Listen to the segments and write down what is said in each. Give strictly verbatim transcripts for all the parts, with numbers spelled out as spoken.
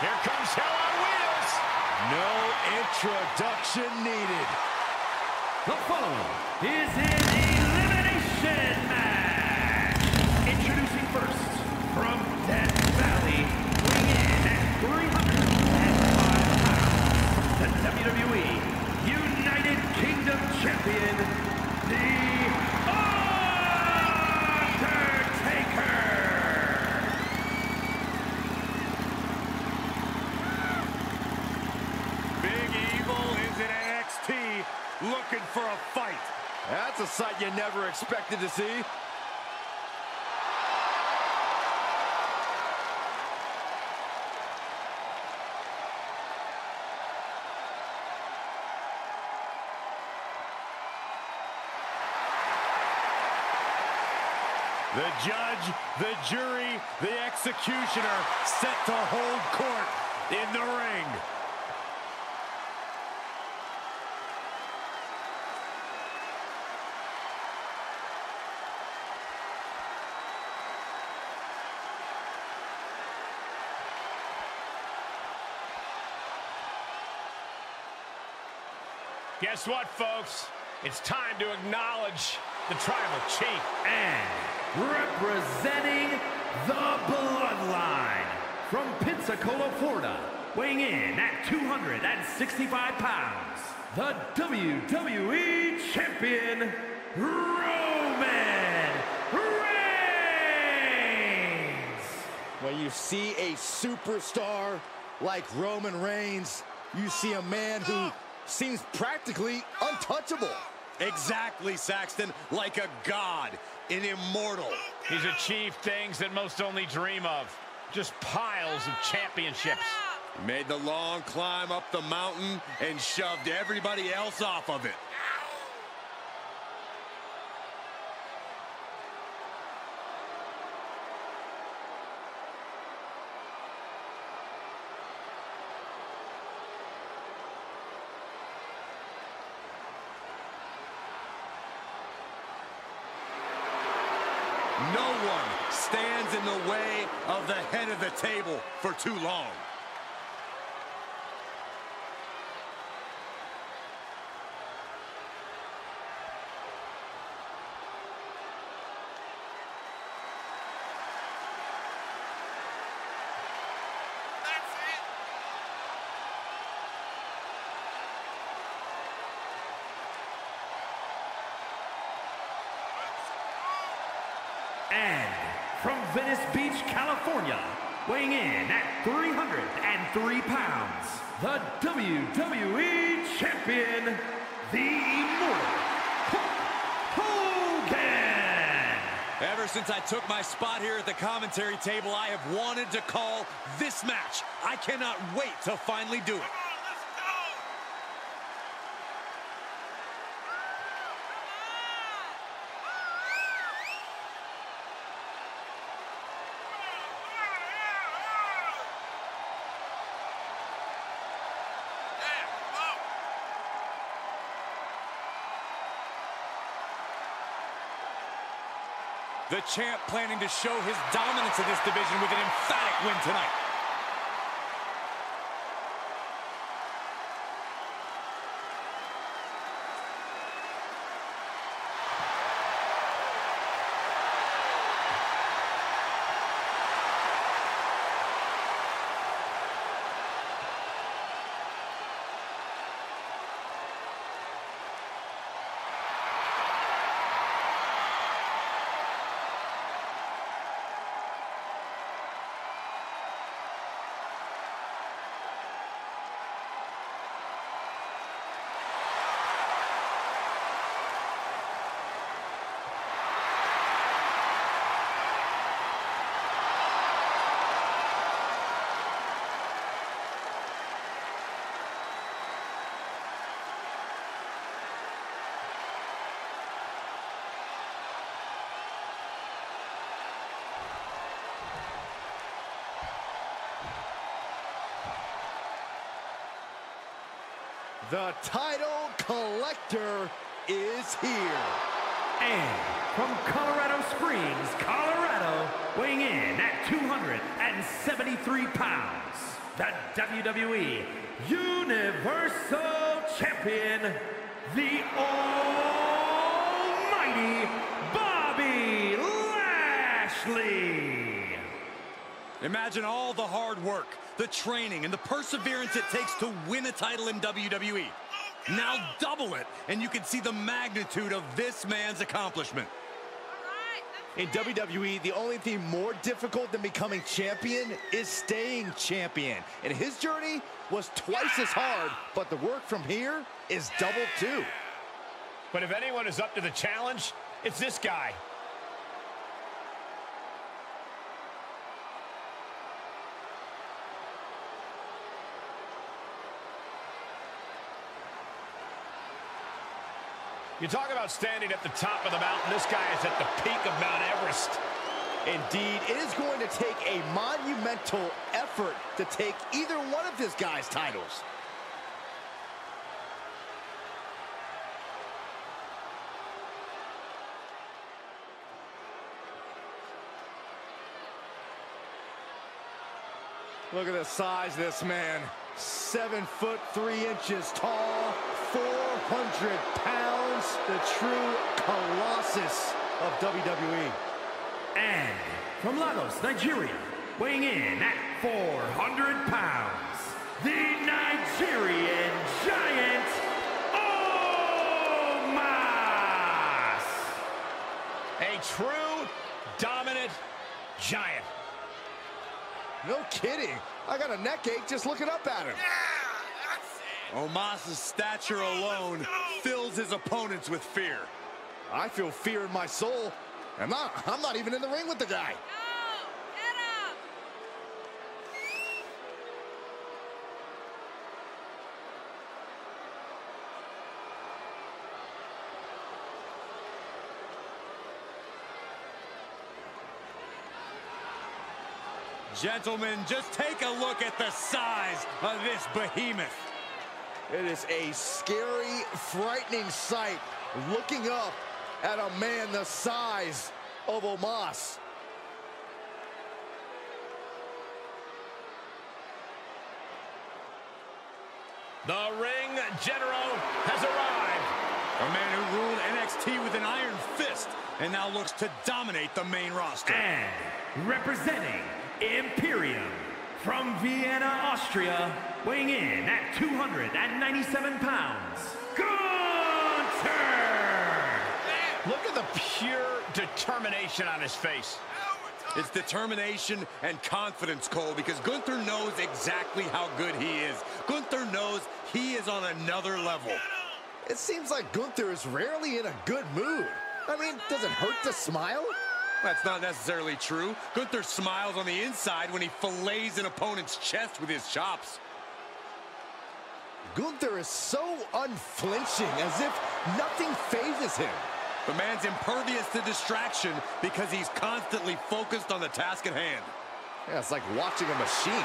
Here comes Hell on Wheels. No introduction needed. The following is an elimination match. Introducing first, from Death Valley, weighing in at three hundred five pounds, the W W E United Kingdom Champion, The Undertaker. Big Evil is in N X T looking for a fight. That's a sight you never expected to see. The judge, the jury, the executioner set to hold court in the ring. Guess what, folks? It's time to acknowledge the tribal chief. And representing the Bloodline, from Pensacola, Florida, weighing in at two hundred sixty-five pounds, the W W E Champion, Roman Reigns. When you see a superstar like Roman Reigns, you see a man who seems practically untouchable. Exactly, Saxton. Like a god, an immortal. He's achieved things that most only dream of. Just piles of championships. He made the long climb up the mountain and shoved everybody else off of it. No one stands in the way of the head of the table for too long. And from Venice Beach, California, weighing in at three hundred three pounds, the W W E Champion, the Immortal Hulk Hogan. Ever since I took my spot here at the commentary table, I have wanted to call this match. I cannot wait to finally do it. The champ planning to show his dominance in this division with an emphatic win tonight. The title collector is here. And from Colorado Springs, Colorado, weighing in at two hundred seventy-three pounds, the W W E Universal Champion, the almighty Bobby Lashley. Imagine all the hard work, the training, and the perseverance it takes to win a title in W W E. Now double it, and you can see the magnitude of this man's accomplishment. In W W E, the only thing more difficult than becoming champion is staying champion. And his journey was twice as hard, but the work from here is double too. But if anyone is up to the challenge, it's this guy. You talk about standing at the top of the mountain. This guy is at the peak of Mount Everest. Indeed, it is going to take a monumental effort to take either one of this guy's titles. Look at the size of this man. Seven foot three inches tall, four hundred pounds, the true colossus of W W E. And from Lagos, Nigeria, weighing in at four hundred pounds, the Nigerian Giant, Omos! A true dominant giant. No kidding. I got a neck ache just looking up at him. Omos' stature alone fills his opponents with fear. I feel fear in my soul. I'm not, I'm not even in the ring with the guy. Gentlemen, just take a look at the size of this behemoth. It is a scary, frightening sight looking up at a man the size of Omos. The ring general has arrived. A man who ruled N X T with an iron fist and now looks to dominate the main roster. And representing Imperium from Vienna, Austria, weighing in at two hundred ninety-seven pounds, Gunther! Look at the pure determination on his face. It's determination and confidence, Cole, because Gunther knows exactly how good he is. Gunther knows he is on another level. It seems like Gunther is rarely in a good mood. I mean, does it hurt to smile? That's not necessarily true. Gunther smiles on the inside when he fillets an opponent's chest with his chops. Gunther is so unflinching, as if nothing phases him. The man's impervious to distraction because he's constantly focused on the task at hand. Yeah, it's like watching a machine.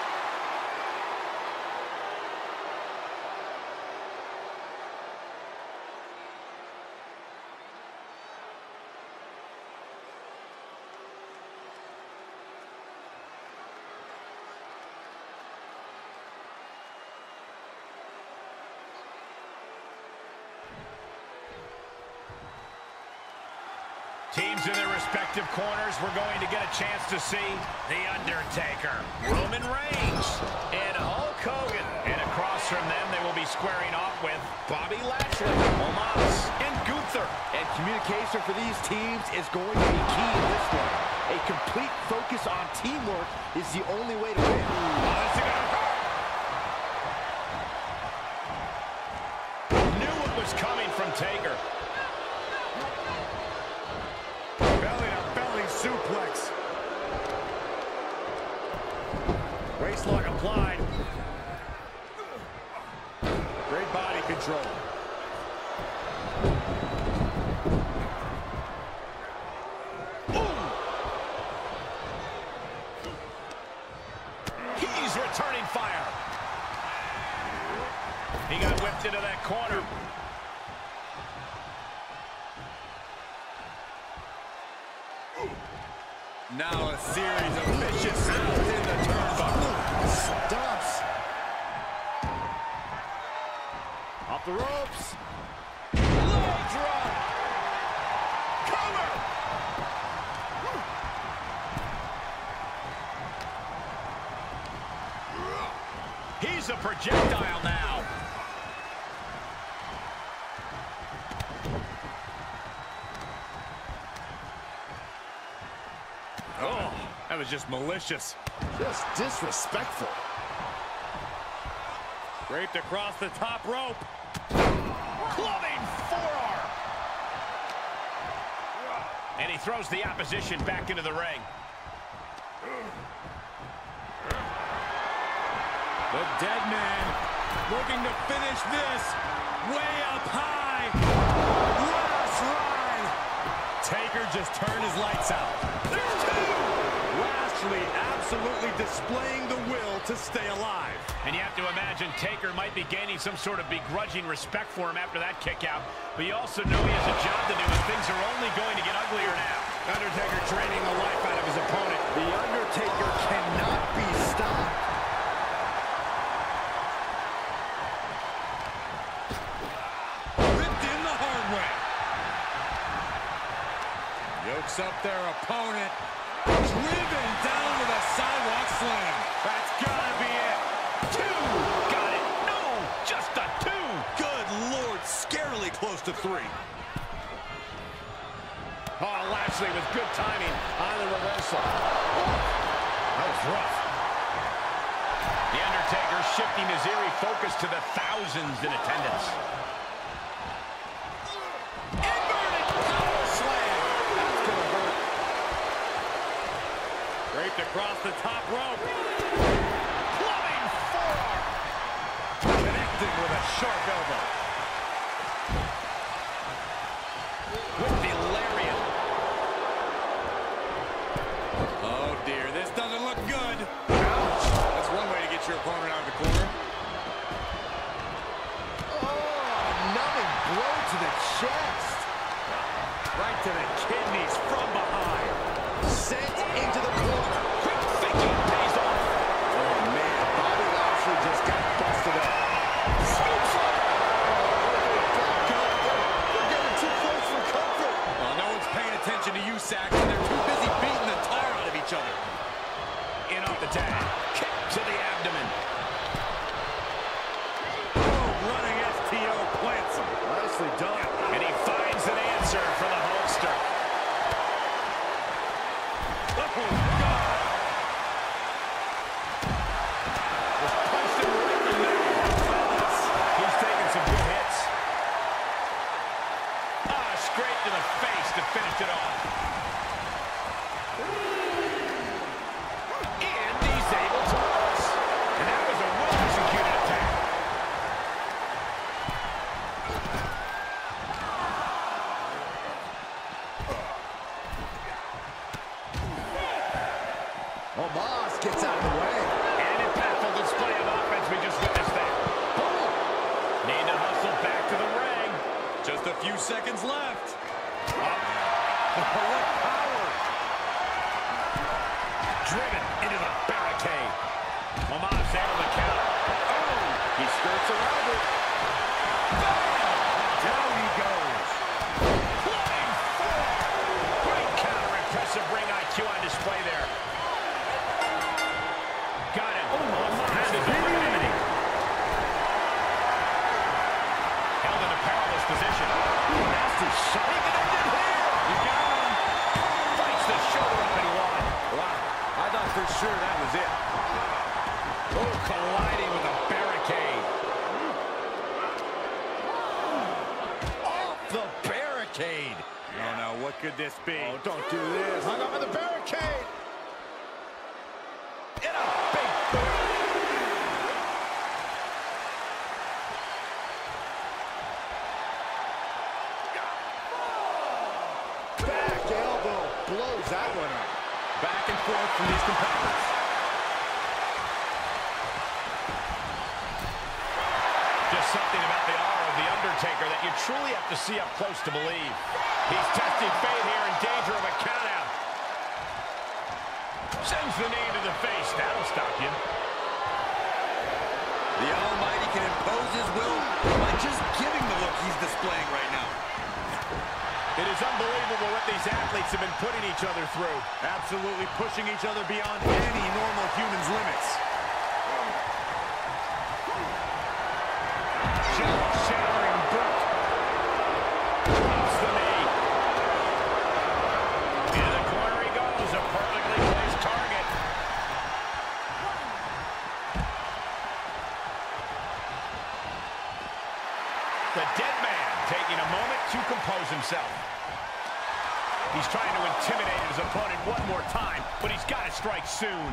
Teams in their respective corners, we're going to get a chance to see The Undertaker, Roman Reigns, and Hulk Hogan. And across from them, they will be squaring off with Bobby Lashley, Omos, and Gunther. And communication for these teams is going to be key in this one. A complete focus on teamwork is the only way to win. Oh, this is gonna hurt. Knew what was coming from Taker. Suplex. Waistlock applied. Great body control. Ooh. He's returning fire. He got whipped into that corner. Now a series of vicious snaps in the turnbuckle. Stomps. Off the ropes. Leg drop. Cover. He's a projectile now. Oh, that was just malicious. Just disrespectful. Draped across the top rope. Clubbing forearm. And he throws the opposition back into the ring. The dead man looking to finish this way up high. Last ride. Taker just turned his lights out. There's two. Lashley absolutely displaying the will to stay alive. And you have to imagine Taker might be gaining some sort of begrudging respect for him after that kick out. But you also know he has a job to do, and things are only going to get uglier now. Undertaker draining the life out of his opponent. The Undertaker cannot be stopped. Ripped in the hard way. Yokes up their opponent. Driven down with a sidewalk slam. That's gotta be it. Two! Got it! No! Just a two! Good Lord, scarily close to three. Oh, Lashley with good timing on the reversal. That was rough. The Undertaker shifting his eerie focus to the thousands in attendance. Inverted power slam. That's gonna hurt. Draped across the top rope. Clubbing forearm. Connecting with a sharp elbow. With the lariat. Oh dear, this doesn't look good. Ouch. That's one way to get your opponent out of the corner. Oh, numbing blow to the chest. Right to the kidneys from behind. Sent into the corner. Quick thinking pays off. Oh, man. Bobby Lashley just got busted up. Scoops up. They're getting too close for comfort. Well, no one's paying attention to you, Saxton. They're too busy beating the tar out of each other. In off the tag. Kick to the abdomen. Oh, running S T O plants him. Nicely done. And he finds an answer for the Hulkster. Oh, God. Just punched him right in the neck. He's taking some good hits. Ah, straight to the face to finish it off. And he's able to reverse. And that was a well-executed attack. Omos gets out of the way. An impactful display of offense we just witnessed there. Boom. Need to hustle back to the ring. Just a few seconds left. Oh, what power. Driven into the barricade. Omos able to counter. Oh, he skirts around it. Down he goes. Flying forearm. Great counter. Impressive ring I Q on display there. Got him. Omos has his eliminated. Held in a perilous position. Nasty shot. He connected here. He got him. Fights the shoulder up and one. Wow, I thought for sure that was it. Oh, colliding with a barricade. Off the barricade. Oh, no, what could this be? Oh, don't do this. Hung up on the barricade. In a big boot. Back elbow blows that one up. Back and forth from these competitors. Just something about the aura of the Undertaker that you truly have to see up close to believe. He's testing fate here, in danger of a countout. Sends the knee to the face. That'll stop you. The Almighty can impose his will by just giving the look he's displaying right now. It is unbelievable what these athletes have been putting each other through. Absolutely pushing each other beyond any normal human's limits. Shattering boot. Drops the knee. In the corner he goes. A perfectly placed target. The dead man taking a moment to compose himself. He's trying to intimidate his opponent one more time, but he's got to strike soon.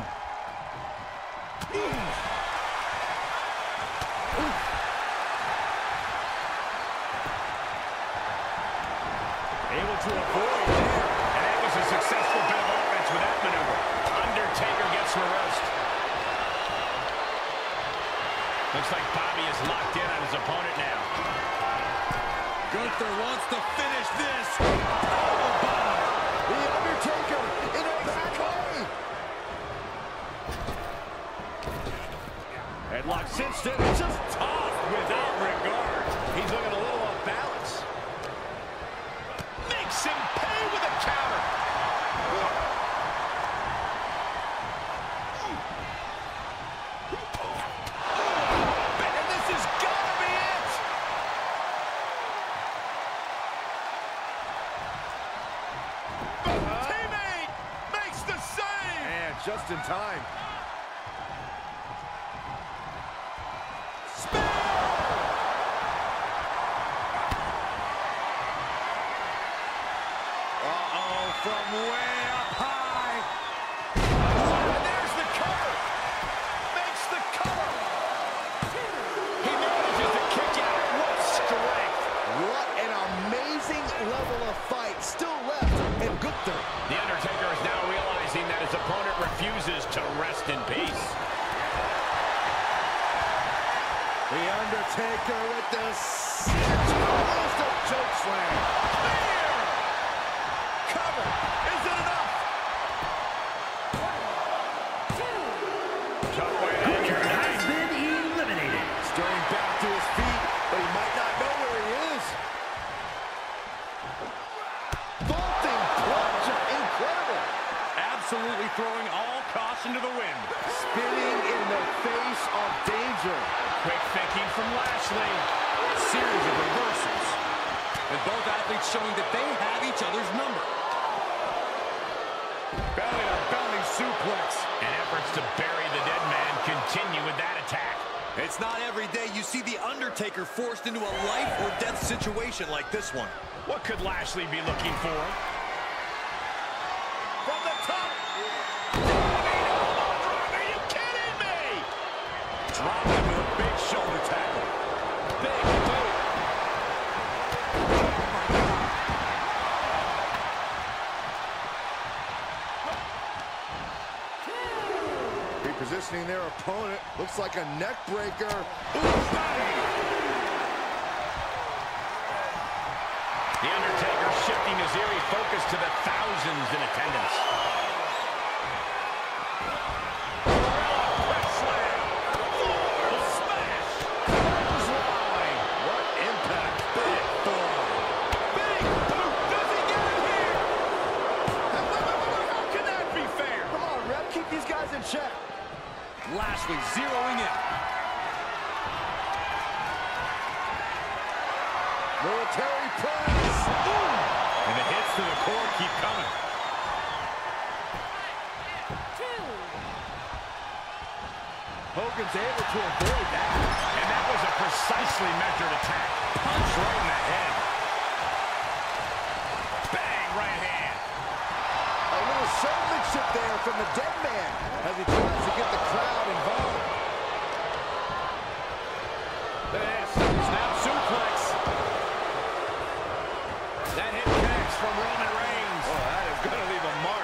Able to avoid there, and that was a successful bit of offense with that maneuver. Undertaker gets reversed. Looks like Bobby is locked in on his opponent now. Gunther wants to finish this. The Undertaker in a back hurry. Headlock cinched in, just tossed without regard. He's looking a little off balance. Makes him pay with a counter. And this is gonna be it. Teammate makes the save. And just in time. From way up high. And there's the cover. Makes the cover. He manages to kick out. What strength. What an amazing level of fight still left in Gunther. The Undertaker is now realizing that his opponent refuses to rest in peace. The Undertaker with the almost a choke slam. Cover. Is it enough? Gunther has been eliminated. Stirring back to his feet, but he might not know where he is. Vaulting plunger, incredible. Absolutely throwing all caution to the wind. Spinning in the face of danger. Quick thinking from Lashley. Series of reversals. And both athletes showing that they have each other's number. Belly to belly suplex. And efforts to bury the dead man continue with that attack. It's not every day you see The Undertaker forced into a life or death situation like this one. What could Lashley be looking for? From the top. Are you kidding me? Dropping with a big shoulder tackle. Big boot. Repositioning their opponent. Looks like a neck breaker. The Undertaker shifting his eerie focus to the thousands in attendance. Press slam. Full smash. Clothesline. What impact. Big throw. Big boot. Does he get it here? How can that be fair? Come on, ref. Keep these guys in check. Lashley zeroing in. Military press. And the hits to the core keep coming. Hogan's able to avoid that. And that was a precisely measured attack. Punch right in the head. Bang, right hand. A little showmanship there from the dead man as he tries to get the crowd involved. Look at this. Snap suplex. That hit connects from Roman Reigns. Oh, that is going to leave a mark.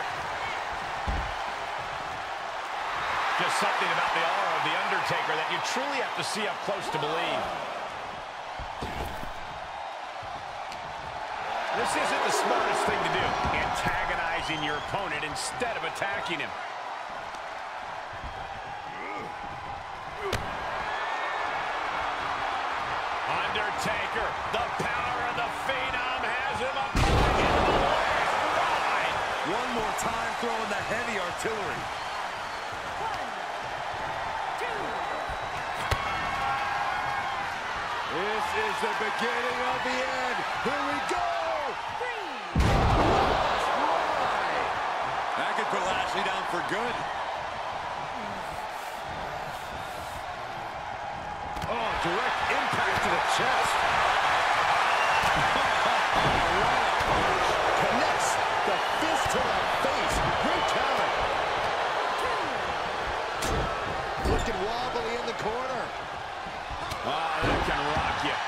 Just something about the aura of The Undertaker that you truly have to see up close to believe. This isn't the smartest thing to do, antagonizing your opponent instead of attacking him. Taker. The power of the Phenom has him up into the last ride. One more time throwing the heavy artillery. One, two. This is the beginning of the end. Here we go. Three. That could put Lashley down for good. Oh, direct impact to the chest. Connects the fist to the face. Great counter. Looking wobbly in the corner. Oh, that can rock you.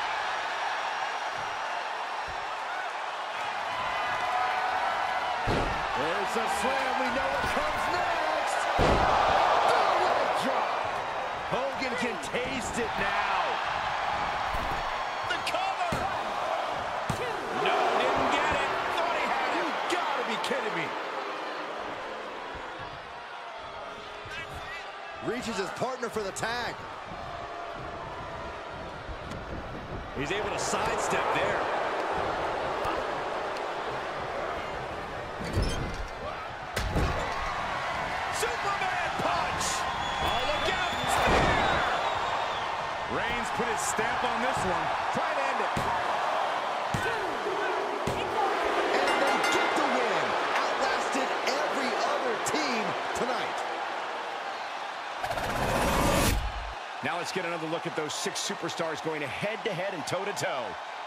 There's a slam. We know what comes next. The leg drop. Hogan can taste it now. The cover. No, didn't get it. Thought he had it. You gotta be kidding me. Reaches his partner for the tag. He's able to sidestep there. Superman punch. Oh, look out. Spear. Reigns put his stamp on this one. Try to end it. And they get the win. Outlasted every other team tonight. Now let's get another look at those six superstars going head-to-head and toe-to-toe.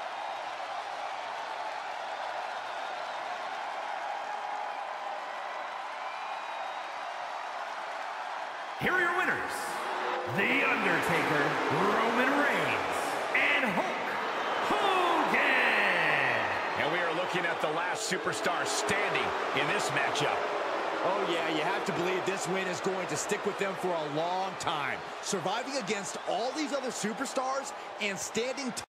Here are your winners. The Undertaker, Roman Reigns, and Hulk Hogan. And we are looking at the last superstar standing in this matchup. Oh, yeah, you have to believe this win is going to stick with them for a long time. Surviving against all these other superstars and standing